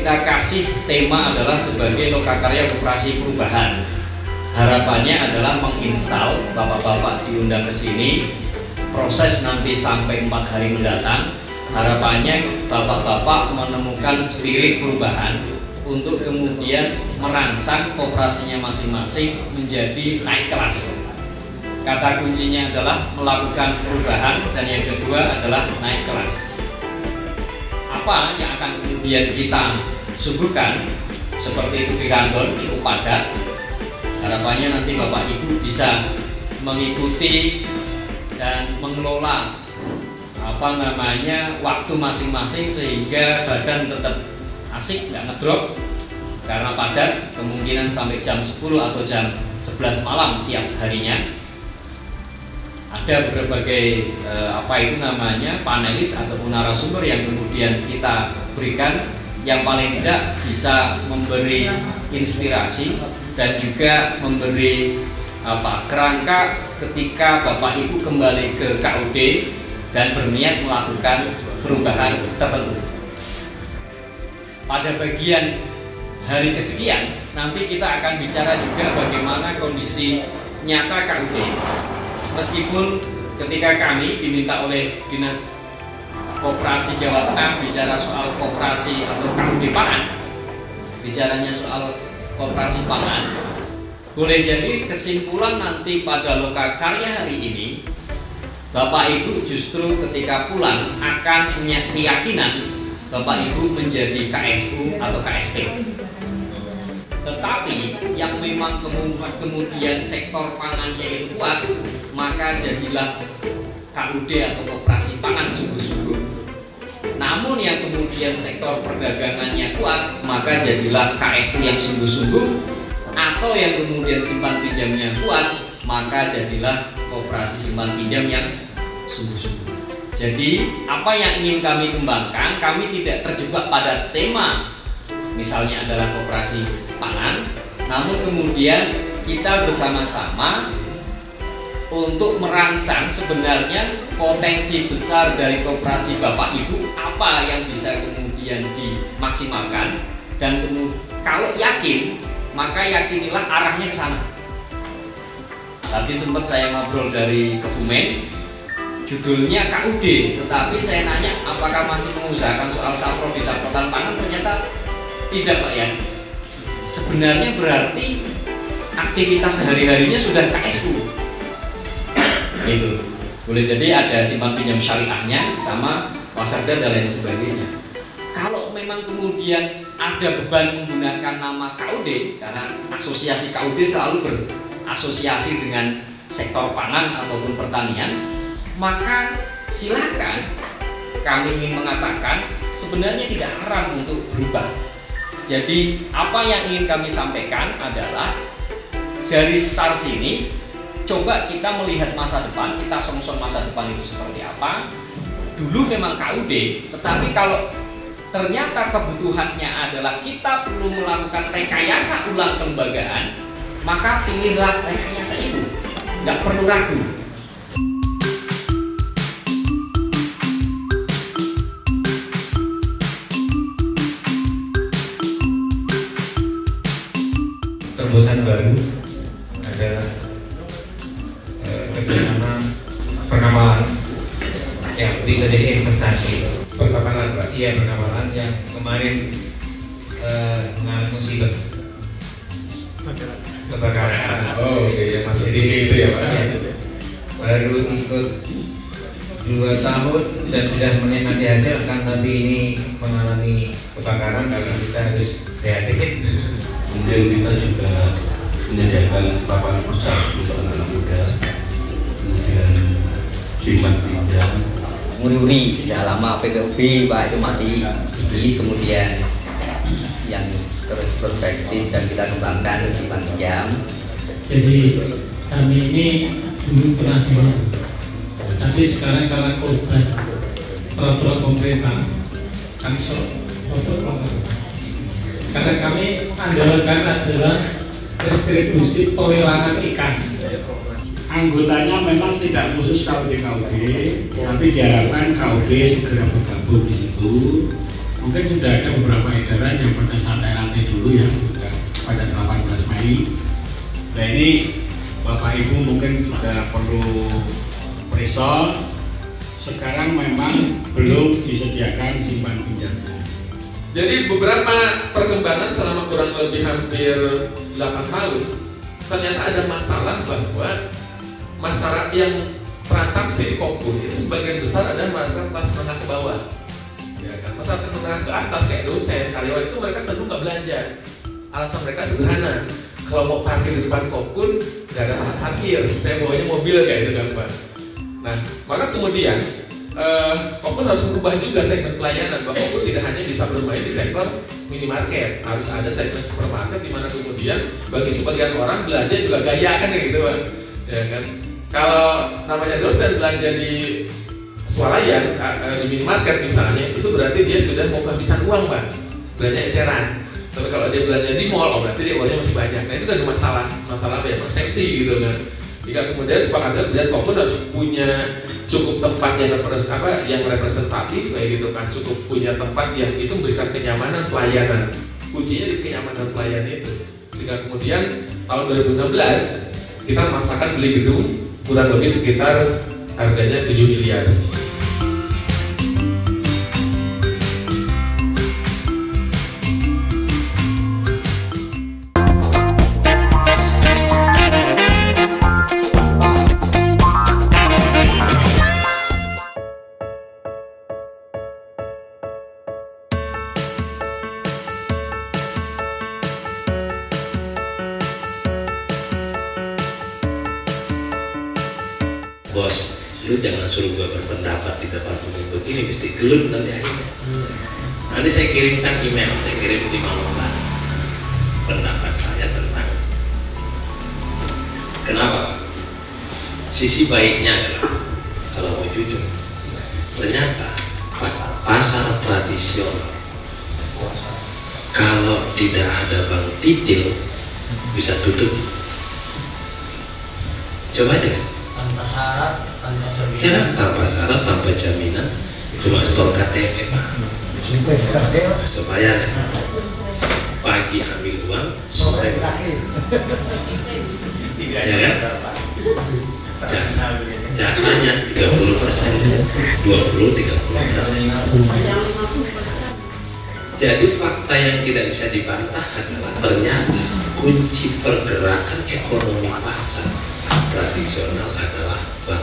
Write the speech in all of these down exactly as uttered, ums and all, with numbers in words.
kita kasih tema adalah sebagai lokakarya koperasi perubahan. Harapannya adalah menginstal, bapak-bapak diundang ke sini, proses nanti sampai empat hari mendatang. Harapannya bapak-bapak menemukan spirit perubahan untuk kemudian merangsang koperasinya masing-masing menjadi naik kelas. Kata kuncinya adalah melakukan perubahan, dan yang kedua adalah naik kelas. Apa yang akan kemudian kita suguhkan seperti itu di kantor cukup padat. Harapannya nanti Bapak Ibu bisa mengikuti dan mengelola apa namanya waktu masing-masing sehingga badan tetap asik, nggak ngedrop karena padat, kemungkinan sampai jam sepuluh atau jam sebelas malam tiap harinya. Ada berbagai eh, apa itu namanya panelis ataupun narasumber yang kemudian kita berikan, yang paling tidak bisa memberi inspirasi dan juga memberi apa kerangka ketika Bapak Ibu kembali ke K U D dan berniat melakukan perubahan tertentu. Pada bagian hari kesekian nanti kita akan bicara juga bagaimana kondisi nyata K U D. Meskipun ketika kami diminta oleh Dinas Koperasi Jawa Tengah bicara soal koperasi atau K U D pangan, bicaranya soal koperasi pangan, boleh jadi kesimpulan nanti pada lokakarya hari ini Bapak Ibu justru ketika pulang akan punya keyakinan Bapak Ibu menjadi K S U atau K S P. Tetapi yang memang kemudian sektor pangannya itu kuat, maka jadilah K U D atau koperasi pangan sungguh-sungguh. Namun yang kemudian sektor perdagangannya kuat, maka jadilah K S P yang sungguh-sungguh. Atau yang kemudian simpan pinjamnya kuat, maka jadilah koperasi simpan pinjam yang sungguh-sungguh. Jadi apa yang ingin kami kembangkan, kami tidak terjebak pada tema misalnya adalah koperasi pangan, namun kemudian kita bersama-sama untuk merangsang sebenarnya potensi besar dari koperasi Bapak Ibu apa yang bisa kemudian dimaksimalkan, dan kemudian kalau yakin maka yakinilah arahnya ke sana. Tadi sempat saya ngobrol dari Kebumen, judulnya K U D, tetapi saya nanya apakah masih mengusahakan soal saprodi saprotan pangan, ternyata tidak Pak ya. Sebenarnya berarti aktivitas sehari-harinya sudah K S U. Itu boleh jadi ada simpan pinjam syariahnya sama wasarda dan lain sebagainya. Kalau memang kemudian ada beban menggunakan nama K U D, karena asosiasi K U D selalu berasosiasi dengan sektor pangan ataupun pertanian, maka silakan. Kami ingin mengatakan sebenarnya tidak haram untuk berubah. Jadi apa yang ingin kami sampaikan adalah dari start sini coba kita melihat masa depan, kita song-song masa depan itu seperti apa. Dulu memang K U D, tetapi kalau ternyata kebutuhannya adalah kita perlu melakukan rekayasa ulang kelembagaan, maka pilihlah rekayasa itu, nggak perlu ragu. Terobosan baru adalah eh, kerjasama pengawalan yang bisa jadi investasi. Perkapalan Pak? Iya, perkapalan yang kemarin eh, mengalami musibah kebakaran. Oh oke, yang masih di itu ya Pak? Iya. Baru ikut dua tahun dan sudah menikmati hasil, kan tapi ini mengalami kebakaran, kalau kita harus kreatif. Kemudian kita juga menyediakan lapangan kerja untuk anak-anak muda, kemudian simpan pinjam. Muri-muri sudah lama P P U B Pak itu masih isi, kemudian yang terus perspektif dan kita kembangkan simpan pinjam. Jadi kami ini dulu pernah jual, tapi sekarang karena korban peraturan pemerintah kami sok karena kami andalkan adalah distribusi pewilangan ikan. Anggotanya memang tidak khusus K U D K U D, tapi diharapkan K U D segera bergabung di situ mungkin sudah ada beberapa edaran yang pada saat R A T dulu ya, sudah pada delapan belas Mei. Nah ini Bapak Ibu mungkin sudah perlu perisol. Sekarang memang belum disediakan simpan pinjamnya. Jadi beberapa perkembangan selama kurang lebih hampir delapan tahun, ternyata ada masalah bahwa masyarakat yang transaksi di Kopun itu sebagian besar ada masyarakat kelas menengah ke bawah, ya kan? Masyarakat menengah ke atas kayak dosen, karyawan itu mereka cenderung nggak belanja. Alasan mereka sederhana, kalau mau parkir di depan Kopun nggak ada tempat parkir, saya bawanya mobil kayak itu kan Pak. Nah, maka kemudian uh, Kopun harus merubah juga segmen pelayanan, bahwa Kopun tidak hanya bisa bermain di sektor minimarket, harus ada segmen supermarket di mana kemudian bagi sebagian orang belanja juga gaya kan kayak gitu Pak, ya kan? Kalau namanya dosen belanja di swalayan, di minimarket misalnya, itu berarti dia sudah mau kehabisan uang Pak, belanja eceran. Tapi kalau dia belanja di mall, oh berarti dia uangnya masih banyak. Nah itu kan masalah, masalah apa ya, persepsi gitu kan. Jika kemudian sepakatnya kemudian Kopun harus punya cukup tempat yang representatif, apa, yang representatif kayak gitu kan, cukup punya tempat yang itu memberikan kenyamanan pelayanan. Kuncinya di kenyamanan pelayanan itu. Sehingga kemudian tahun dua ribu enam belas kita memaksakan beli gedung kurang lebih sekitar harganya tujuh miliar. Bos, lu jangan suruh gua berpendapat di depan umum begini, mesti gelut nanti akhirnya. Nanti saya kirimkan email, saya kirim lima lembar pendapat saya tentang kenapa. Sisi baiknya adalah kalau mau jujur, ternyata pasar tradisional kalau tidak ada Bang Titil bisa tutup. Coba aja. Tanpa syarat, tanpa jaminan. Ya, tanpa syarat, tanpa jaminan, cuma store K T P Pak. Supaya pagi ambil uang, sore ya kan? Jasa, jasanya tiga puluh persen, dua puluh, tiga puluh persen. Jadi fakta yang tidak bisa dibantah adalah ternyata kunci pergerakan ekonomi pasar tradisional adalah bank.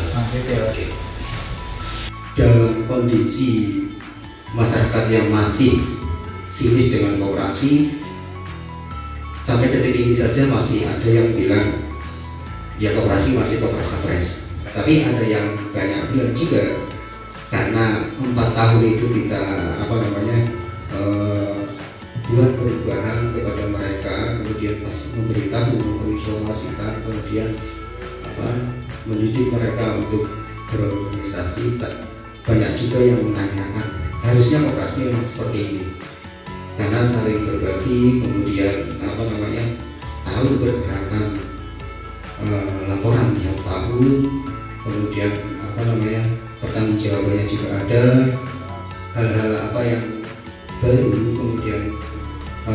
Dalam kondisi masyarakat yang masih sinis dengan koperasi, sampai detik ini saja masih ada yang bilang ya koperasi masih koperasi pres. Tapi ada yang banyak bilang juga karena empat tahun itu kita apa namanya uh, buat perubahan kepada mereka, kemudian masih memberitahu, menginformasikan, kemudian apa, mendidik mereka untuk berorganisasi. Banyak juga yang menanyakan harusnya koperasi memang seperti ini karena saling berbagi, kemudian apa namanya tahu pergerakan e, laporan tiap tahun, kemudian apa namanya pertanggungjawabannya juga ada, hal-hal apa yang baru kemudian e,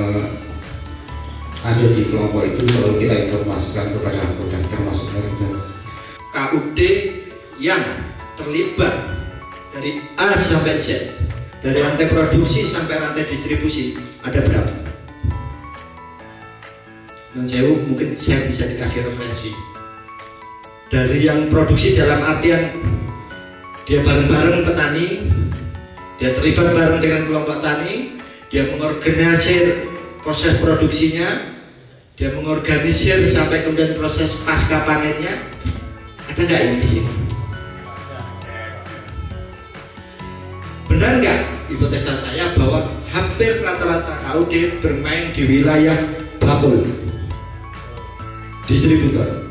ada di kelompok itu selalu kita informasikan kepada anggota termasuk mereka. K U D yang terlibat dari A sampai Z, dari rantai produksi sampai rantai distribusi ada berapa? Dan saya mungkin saya bisa dikasih referensi dari yang produksi dalam artian dia bareng-bareng petani, dia terlibat bareng dengan kelompok tani, dia mengorganisir proses produksinya, dia mengorganisir sampai kemudian proses pasca panennya. Ada nggak yang di sini? Benar nggak hipotesa saya bahwa hampir rata-rata K U D bermain di wilayah bakul distributor?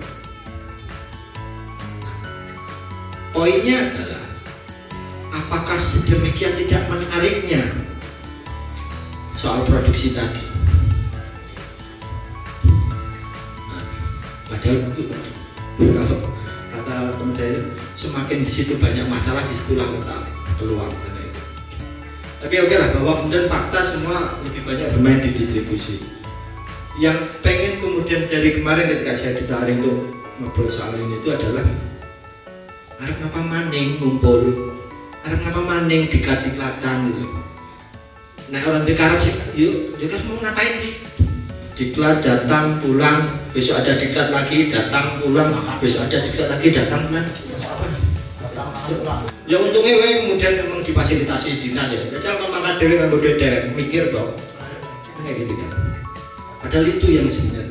Poinnya adalah apakah sedemikian tidak menariknya soal produksi tadi? Nah, padahal kalau kata teman saya, semakin di situ banyak masalah, di situlah letak peluang. Tapi oke lah, bahwa kemudian fakta semua lebih banyak bermain di distribusi. Yang pengen kemudian dari kemarin ketika saya ditarik untuk ngobrol soal ini itu adalah arep ngapa maning ngumpul, arep ngapa maning diklat-diklatan gitu. Nah orang dikarep sih, yuk, yuk kan mau ngapain sih? Diklat datang pulang, besok ada diklat lagi datang pulang, besok ada diklat lagi datang pulang. Ya untungnya we kemudian memang difasilitasi dinas ya. Kecil kan makan dewe kan beda mikir dong. Kayak gitu kan. Padahal itu yang sebenarnya.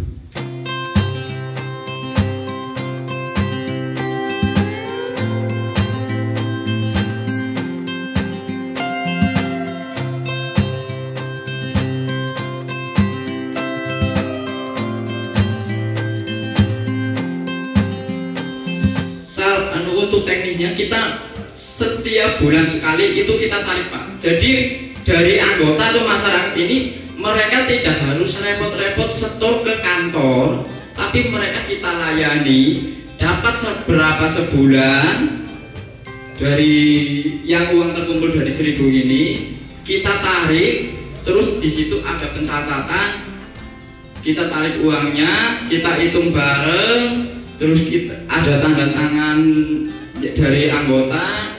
Untuk teknisnya kita setiap bulan sekali itu kita tarik Pak. Jadi dari anggota atau masyarakat ini mereka tidak harus repot-repot setor ke kantor, tapi mereka kita layani dapat seberapa sebulan dari yang uang terkumpul dari seribu ini kita tarik, terus di situ ada pencatatan, kita tarik uangnya, kita hitung bareng, terus kita ada tanda tangan dari anggota,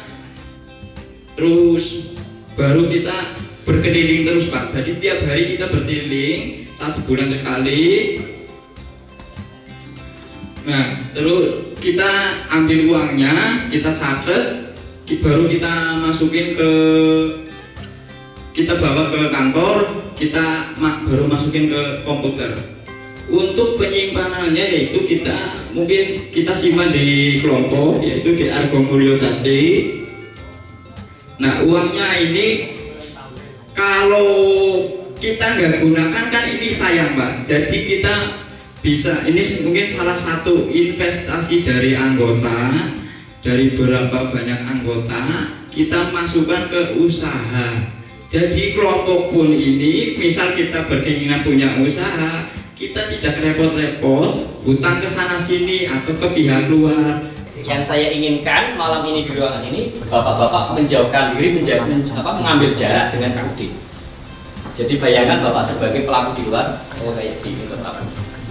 terus baru kita berkeliling terus Pak. Jadi tiap hari kita berkeliling satu bulan sekali. Nah terus kita ambil uangnya, kita catat, baru kita masukin ke, kita bawa ke kantor, kita baru masukin ke komputer. Untuk penyimpanannya yaitu kita mungkin kita simpan di kelompok, yaitu di Argo Mulyo Jati. Nah uangnya ini kalau kita nggak gunakan kan ini sayang Pak. Jadi kita bisa, ini mungkin salah satu investasi dari anggota, dari berapa banyak anggota kita masukkan ke usaha. Jadi kelompok pun ini misal kita berkeinginan punya usaha, kita tidak repot-repot hutang ke sana sini atau ke pihak luar. Yang saya inginkan malam ini di ruangan ini, bapak-bapak menjauhkan diri, menjaga, apa, mengambil jarak dengan K U D. Jadi bayangkan bapak sebagai pelaku di luar, oh kayak gini bapak.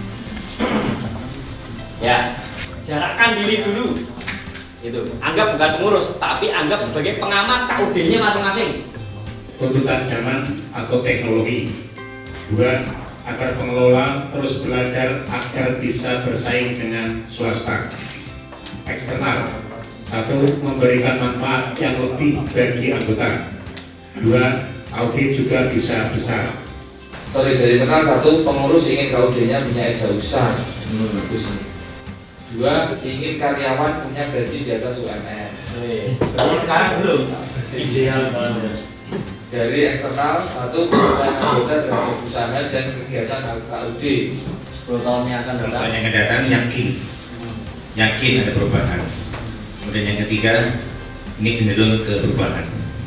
Ya, jarakkan diri dulu. Itu, anggap bukan pengurus, tapi anggap sebagai pengamat K U D-nya masing-masing. Tuntutan zaman atau teknologi. Dua, agar pengelola terus belajar agar bisa bersaing dengan swasta. Eksternal, satu, memberikan manfaat yang lebih bagi anggota. Dua, audit juga bisa besar. Sorry, dari internal satu, pengurus ingin K U D-nya punya S H besar. Hmm, bagus ini. Dua, ingin karyawan punya gaji di atas U M R. Tapi sekarang belum. Ideal banget. Dari eksternal, satu, perubahan anggota terhadap usaha dan kegiatan K U D sepuluh tahun yang akan datang. Yang akan datang yakin, yakin ada perubahan. Kemudian yang ketiga, ini cenderung ke perubahan.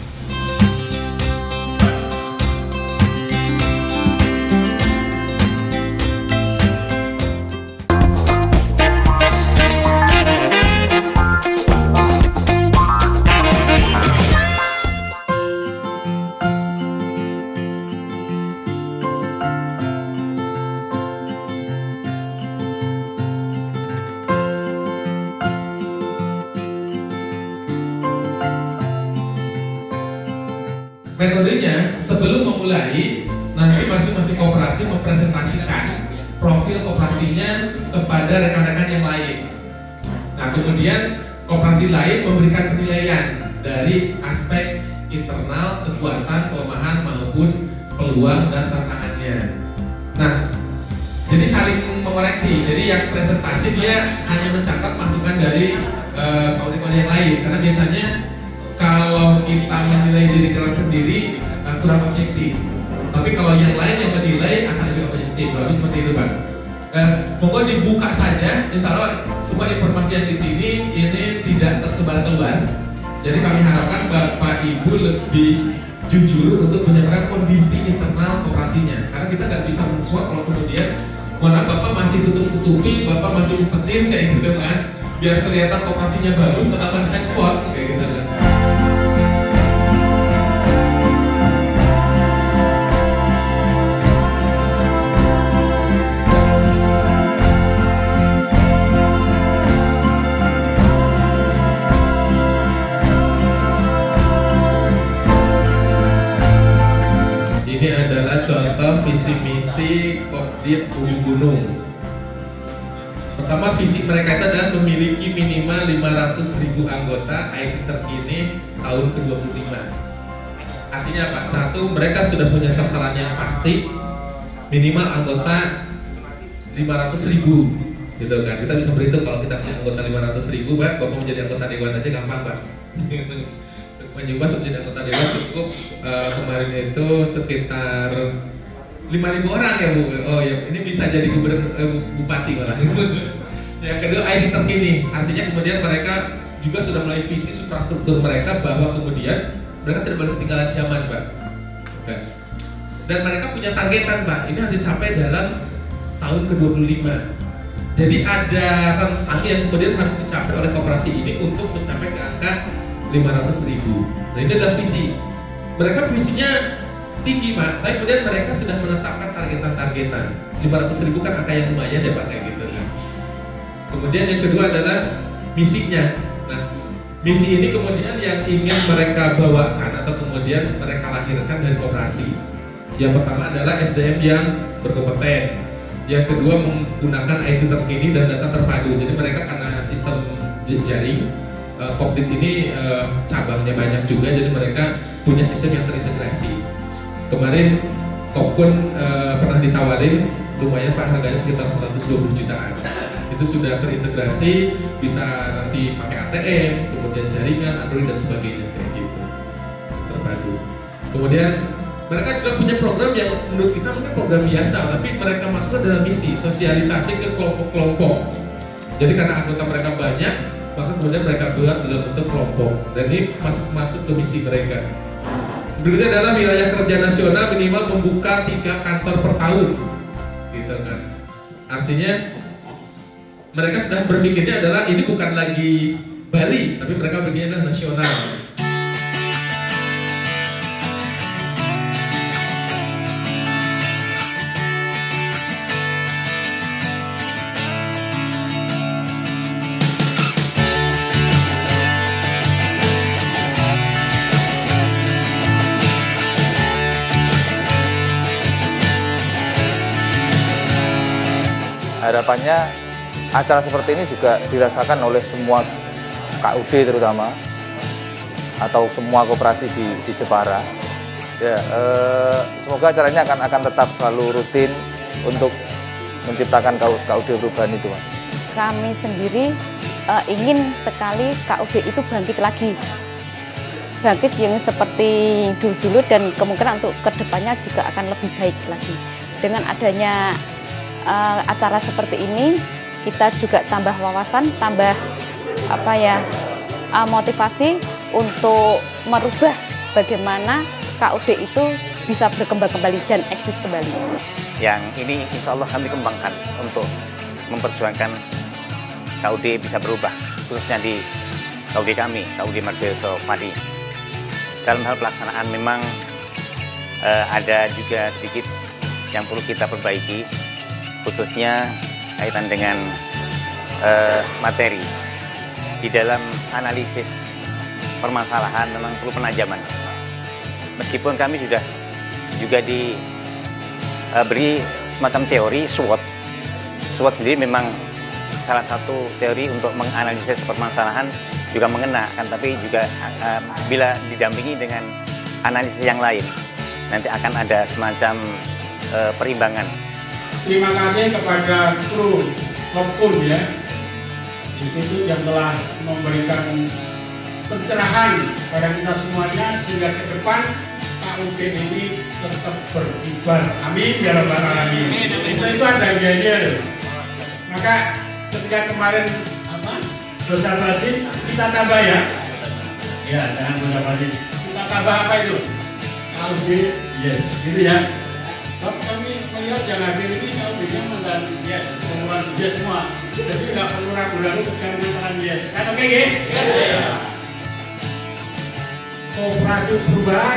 Metodenya sebelum memulai nanti masing-masing koperasi mempresentasikan profil koperasinya kepada rekan-rekan yang lain. Nah kemudian koperasi lain memberikan penilaian dari aspek internal, kekuatan, kelemahan maupun peluang dan tantangannya. Nah jadi saling mengoreksi. Jadi yang presentasi dia hanya mencatat masukan dari kawan-kawan uh, yang lain karena biasanya kalau kita menilai diri kita sendiri uh, kurang objektif, tapi kalau yang lain yang menilai akan lebih objektif, lebih seperti itu Pak. Uh, monggo dibuka saja, insya Allah semua informasi yang di sini ini tidak tersebar keluar. Jadi kami harapkan Bapak Ibu lebih jujur untuk menyampaikan kondisi internal koperasinya, karena kita nggak bisa men-swap kalau kemudian mana Bapak masih tutup-tutupi, Bapak masih umpetin kayak gitu kan, biar kelihatan koperasinya bagus, katakan saya swap kayak gitu kan. visi misi Kopdit Bumi Gunung. Pertama, visi mereka itu adalah memiliki minimal lima ratus ribu anggota I T terkini tahun ke dua puluh lima. Artinya apa? Satu, mereka sudah punya sasaran yang pasti, minimal anggota lima ratus ribu, gitu kan? Kita bisa berhitung kalau kita punya anggota lima ratus ribu, Pak, Bapak menjadi anggota dewan aja gampang, Pak. Mencoba menjadi anggota dewan cukup uh, kemarin itu sekitar lima ribu orang ya Bu. Oh ya, ini bisa jadi gubernur, eh, bupati malah. Yang kedua, I T terkini, artinya kemudian mereka juga sudah mulai visi infrastruktur mereka bahwa kemudian mereka tidak boleh ketinggalan zaman, Pak. Okay. Dan mereka punya targetan, Pak. Ini harus dicapai dalam tahun ke dua puluh lima. Jadi ada rentang yang kemudian harus dicapai oleh koperasi ini untuk mencapai ke angka lima ratus ribu. Nah, ini adalah visi. Mereka visinya tinggi, Pak. Tapi kemudian mereka sudah menetapkan targetan-targetan. lima ratus ribu kan angka yang lumayan ya, Pak, kayak gitu kan. Kemudian yang kedua adalah misinya. Nah, misi ini kemudian yang ingin mereka bawakan atau kemudian mereka lahirkan dari koperasi. Yang pertama adalah S D M yang berkompeten. Yang kedua menggunakan I T terkini dan data terpadu. Jadi mereka karena sistem jejaring, uh, Kopdit ini uh, cabangnya banyak juga, jadi mereka punya sistem yang terintegrasi. Kemarin Kopkun uh, pernah ditawarin, lumayan Pak, harganya sekitar seratus dua puluh jutaan. Itu sudah terintegrasi, bisa nanti pakai A T M, kemudian jaringan, Android dan sebagainya kayak gitu, terpadu. Kemudian mereka juga punya program yang menurut kita mungkin program biasa, tapi mereka masukkan dalam misi sosialisasi ke kelompok-kelompok. Jadi karena anggota mereka banyak, maka kemudian mereka buat dalam bentuk kelompok, dan ini masuk masuk ke misi mereka. Berikutnya adalah wilayah kerja nasional minimal membuka tiga kantor per tahun, gitu kan. Artinya mereka sedang berpikirnya adalah ini bukan lagi Bali, tapi mereka begini nasional. Harapannya acara seperti ini juga dirasakan oleh semua K U D terutama atau semua koperasi di, di Jepara. Ya, eh, semoga acara ini akan akan tetap selalu rutin untuk menciptakan K U D perubahan itu, Mas. Kami sendiri eh, ingin sekali K U D itu bangkit lagi, bangkit yang seperti dulu-dulu, dan kemungkinan untuk kedepannya juga akan lebih baik lagi. Dengan adanya Uh, acara seperti ini, kita juga tambah wawasan, tambah apa ya uh, motivasi untuk merubah bagaimana K U D itu bisa berkembang kembali dan eksis kembali. Yang ini insya Allah kami kembangkan untuk memperjuangkan K U D bisa berubah, khususnya di K U D kami, K U D Margayoto Padi. Dalam hal pelaksanaan memang uh, ada juga sedikit yang perlu kita perbaiki, khususnya kaitan dengan uh, materi. Di dalam analisis permasalahan memang perlu penajaman. Meskipun kami sudah juga diberi uh, semacam teori SWOT. SWOT sendiri memang salah satu teori untuk menganalisis permasalahan, juga mengena, kan, tapi juga uh, bila didampingi dengan analisis yang lain, nanti akan ada semacam uh, perimbangan. Terima kasih kepada kru Kopkun ya, di situ yang telah memberikan pencerahan pada kita semuanya sehingga ke depan K U D ini tetap berkibar. Amin ya rabbal alamin. Itu itu ada gaya loh. Maka ketika kemarin apa dosa wajib kita tambah ya. Ya, jangan dosa wajib. Kita tambah apa itu? K U D yes, gitu ya. Kami melihat yang hadir ini K U D-nya mengganti yes, pengumuman yes semua. Jadi nggak perlu ragu-ragu ketika mengatakan yes. Kan oke okay, ya? Koperasi perubahan.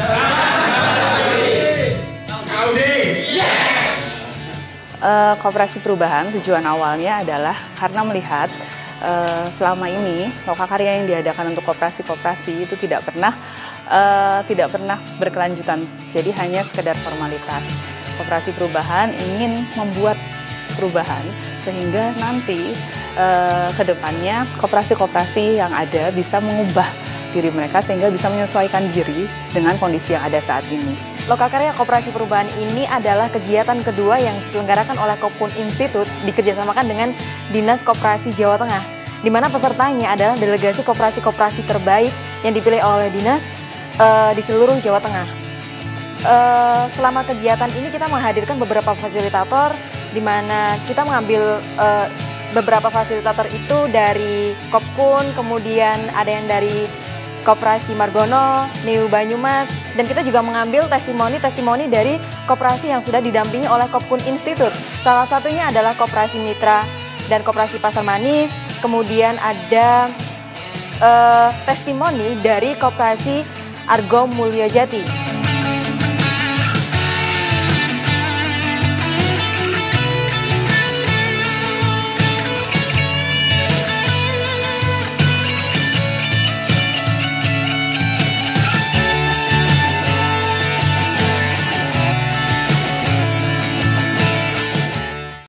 K U D. Yes. Uh, Koperasi perubahan tujuan awalnya adalah karena melihat uh, selama ini lokakarya yang diadakan untuk koperasi-koperasi itu tidak pernah uh, tidak pernah berkelanjutan, jadi hanya sekedar formalitas. Koperasi Perubahan ingin membuat perubahan sehingga nanti eh, ke depannya koperasi-koperasi yang ada bisa mengubah diri mereka sehingga bisa menyesuaikan diri dengan kondisi yang ada saat ini. Lokakarya Koperasi Perubahan ini adalah kegiatan kedua yang diselenggarakan oleh Kopun Institute dikerjasamakan dengan Dinas Koperasi Jawa Tengah, di mana pesertanya adalah delegasi koperasi-koperasi terbaik yang dipilih oleh Dinas uh, di seluruh Jawa Tengah. Uh, selama kegiatan ini kita menghadirkan beberapa fasilitator, di mana kita mengambil uh, beberapa fasilitator itu dari Kopkun, kemudian ada yang dari Koperasi Margono, Neu Banyumas, dan kita juga mengambil testimoni-testimoni dari koperasi yang sudah didampingi oleh Kopkun Institute. Salah satunya adalah Koperasi Mitra dan Koperasi Pasar Manis, kemudian ada uh, testimoni dari Koperasi Argo Mulyajati.